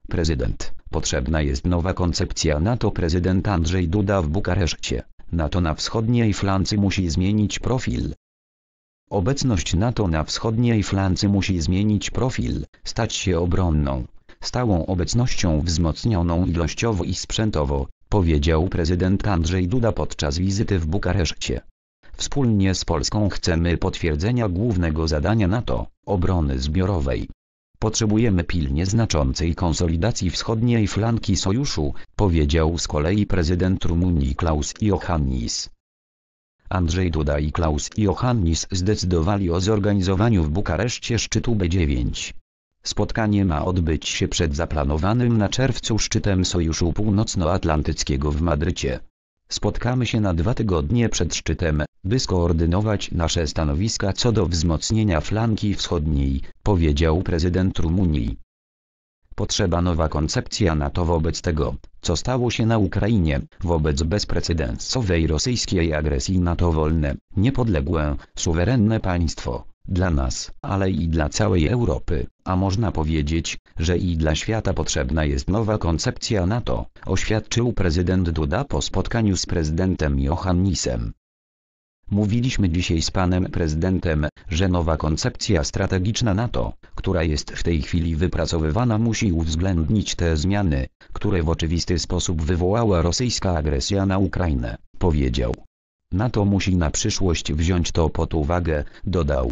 Prezydent. Potrzebna jest nowa koncepcja NATO. Prezydent Andrzej Duda w Bukareszcie. NATO na wschodniej flance musi zmienić profil. Obecność NATO na wschodniej flance musi zmienić profil, stać się obronną, stałą obecnością wzmocnioną ilościowo i sprzętowo, powiedział prezydent Andrzej Duda podczas wizyty w Bukareszcie. Wspólnie z Polską chcemy potwierdzenia głównego zadania NATO, obrony zbiorowej. Potrzebujemy pilnie znaczącej konsolidacji wschodniej flanki sojuszu, powiedział z kolei prezydent Rumunii Klaus Iohannis. Andrzej Duda i Klaus Iohannis zdecydowali o zorganizowaniu w Bukareszcie szczytu B9. Spotkanie ma odbyć się przed zaplanowanym na czerwcu szczytem Sojuszu Północnoatlantyckiego w Madrycie. Spotkamy się na 2 tygodnie przed szczytem, by skoordynować nasze stanowiska co do wzmocnienia flanki wschodniej, powiedział prezydent Rumunii. Potrzeba nowa koncepcja NATO wobec tego, co stało się na Ukrainie, wobec bezprecedensowej rosyjskiej agresji na to wolne, niepodległe, suwerenne państwo, dla nas, ale i dla całej Europy, a można powiedzieć, że i dla świata potrzebna jest nowa koncepcja NATO, oświadczył prezydent Duda po spotkaniu z prezydentem Iohannisem. Mówiliśmy dzisiaj z panem prezydentem, że nowa koncepcja strategiczna NATO, która jest w tej chwili wypracowywana, musi uwzględnić te zmiany, które w oczywisty sposób wywołała rosyjska agresja na Ukrainę, powiedział. NATO musi na przyszłość wziąć to pod uwagę, dodał.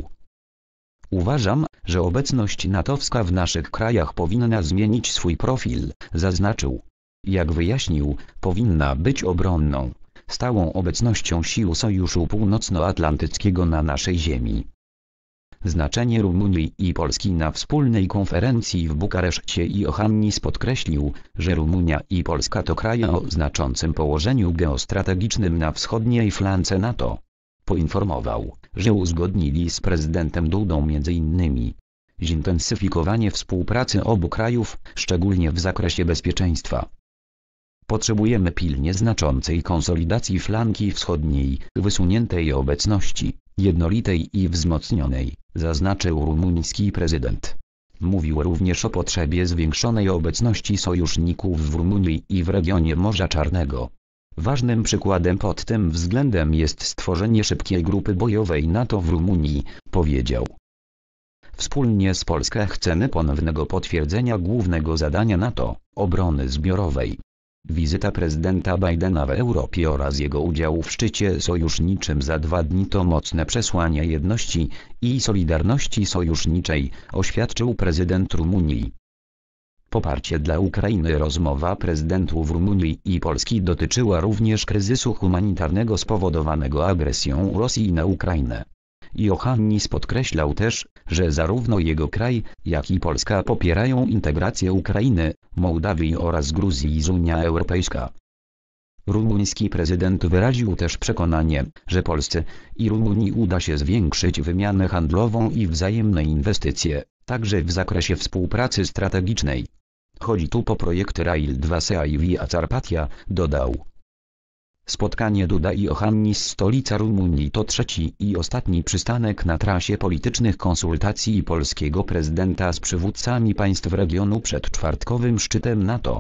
Uważam, że obecność natowska w naszych krajach powinna zmienić swój profil, zaznaczył. Jak wyjaśnił, powinna być obronną, stałą obecnością sił Sojuszu Północnoatlantyckiego na naszej ziemi. Znaczenie Rumunii i Polski na wspólnej konferencji w Bukareszcie. Iohannis podkreślił, że Rumunia i Polska to kraje o znaczącym położeniu geostrategicznym na wschodniej flance NATO. Poinformował, że uzgodnili z prezydentem Dudą m.in. zintensyfikowanie współpracy obu krajów, szczególnie w zakresie bezpieczeństwa. Potrzebujemy pilnie znaczącej konsolidacji flanki wschodniej, wysuniętej obecności, jednolitej i wzmocnionej, zaznaczył rumuński prezydent. Mówił również o potrzebie zwiększonej obecności sojuszników w Rumunii i w regionie Morza Czarnego. Ważnym przykładem pod tym względem jest stworzenie szybkiej grupy bojowej NATO w Rumunii, powiedział. Wspólnie z Polską chcemy ponownego potwierdzenia głównego zadania NATO, obrony zbiorowej. Wizyta prezydenta Bidena w Europie oraz jego udział w szczycie sojuszniczym za 2 dni to mocne przesłanie jedności i solidarności sojuszniczej, oświadczył prezydent Rumunii. Poparcie dla Ukrainy. Rozmowa prezydentów Rumunii i Polski dotyczyła również kryzysu humanitarnego spowodowanego agresją Rosji na Ukrainę. Iohannis podkreślał też, że zarówno jego kraj, jak i Polska popierają integrację Ukrainy, Mołdawii oraz Gruzji z Unia Europejska. Rumuński prezydent wyraził też przekonanie, że Polsce i Rumunii uda się zwiększyć wymianę handlową i wzajemne inwestycje, także w zakresie współpracy strategicznej. Chodzi tu po projekt Rail 2 i Via Carpatia, dodał. Spotkanie Duda i Iohannis. Stolica Rumunii to trzeci i ostatni przystanek na trasie politycznych konsultacji polskiego prezydenta z przywódcami państw regionu przed czwartkowym szczytem NATO.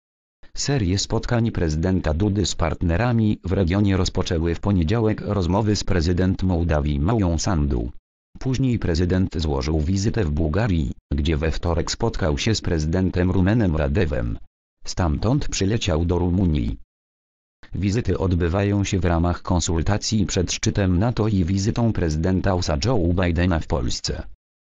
Serię spotkań prezydenta Dudy z partnerami w regionie rozpoczęły w poniedziałek rozmowy z prezydent Mołdawii Mają Sandu. Później prezydent złożył wizytę w Bułgarii, gdzie we wtorek spotkał się z prezydentem Rumenem Radewem. Stamtąd przyleciał do Rumunii. Wizyty odbywają się w ramach konsultacji przed szczytem NATO i wizytą prezydenta USA Joe Bidena w Polsce.